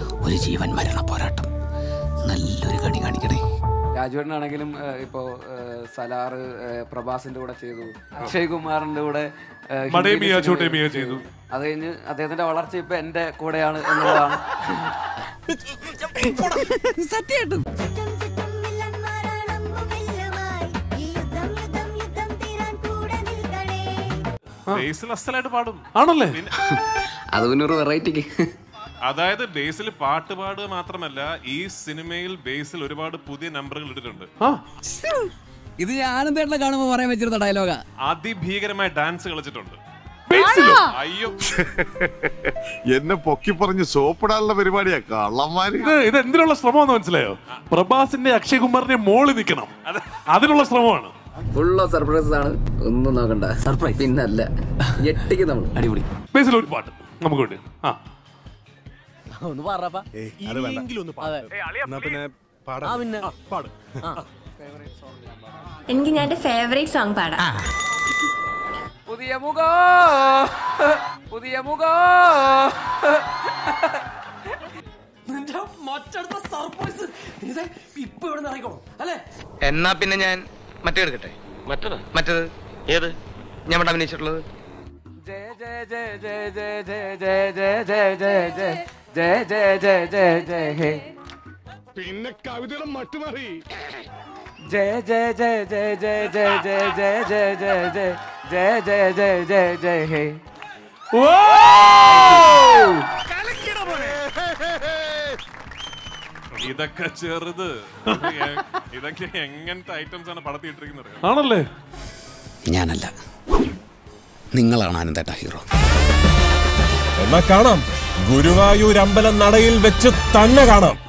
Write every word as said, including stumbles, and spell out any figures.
ഒരു ജീവൻ മരണ പോരാട്ടം. നല്ലൊരു കണി കാണിക്കണേ. രാജുവേട്ടനാണെങ്കിലും ഇപ്പോൾ സലാറ് പ്രഭാസിന്റെ കൂടെ ചെയ്തു, അക്ഷയ് കുമാറിന്റെ കൂടെ ചെയ്തു. അത് കഴിഞ്ഞ് അദ്ദേഹത്തിന്റെ വളർച്ച ഇപ്പൊ എന്റെ കൂടെയാണ് എന്നുള്ളതാണ്. സത്യമായിട്ടും പാടും ആണല്ലേ? അത് പിന്നെ ഒരു വെറൈറ്റിക്ക്. അതായത് ബേസിൽ പാട്ട് പാടുക മാത്രമല്ല, ഈ സിനിമയിൽ ബേസിൽ ഒരുപാട് പുതിയ നമ്പറുകൾ ഇട്ടിട്ടുണ്ട്. ഇത് ഞാനും തേട്ട കാണുമ്പോ പറയാൻ വെച്ചിരുന്ന ഡയലോഗാ. അതിഭീകരമായ ഡാൻസ് കളിച്ചിട്ടുണ്ട്. അയ്യോ, എന്നെ പൊക്കി പറഞ്ഞ് സോപ്പിടാനുള്ള പരിപാടിയാ കള്ളന്മാര്. ഇത് എന്തിനുള്ള ശ്രമമാണെന്ന് മനസ്സിലായോ? പ്രഭാസിന്റെ അക്ഷയ് കുമാറിന്റെ മോള് നിൽക്കണം, അതിനുള്ള ശ്രമമാണ്. ഫുള്ള് സർപ്രൈസ് ആണ്, ഒന്നും നോക്കണ്ട. സർപ്രൈസ് പിന്നല്ല, ഞെട്ടിക്ക് നമ്മൾ. അടിപൊളി. ബേസിൽ ഒരു പാട്ട് നമുക്ക് വേണ്ടി. ആ ഒന്ന് പറപ്പാ. എനിക്ക് ഞാൻ എന്റെ ഫേവറേറ്റ് സോങ് പാടാം. പുതിയ മുഖോ പുതിയ മുഖോ എന്നാ പിന്നെ ഞാൻ മറ്റേ എടുക്കട്ടെ. മറ്റേത് മറ്റേത് ഏത് ഞാൻ അഭിനയിച്ചിട്ടുള്ളത്? ജയ ജയ ജയ ജയ ജയ ജയ ജയ ജയ ജയ ജയ ജയ ജയ ജയ ജയ ഹേ. പിന്നെ കവിതയുടെ മട്ടുമാറി. ജയ ജയ ജയ ജയ ജയ ജയ ജയ ജയ ജയ ജയ ജയ ജയ ജയ ജയ ജയ ജയ ഹേ. ഇതൊക്കെ ചെറുത്. ഇതൊക്കെ എങ്ങനത്തെ ഐറ്റംസ് ആണ് പടത്തിയിട്ടിരിക്കുന്നത്? ആണല്ലേ? ഞാനല്ല, നിങ്ങളാണ് ആനന്ദേട്ട ഹീറോ. എന്നാ കാണാം, ഗുരുവായൂർ അമ്പലം നടയിൽ വെച്ച് തന്നെ കാണാം.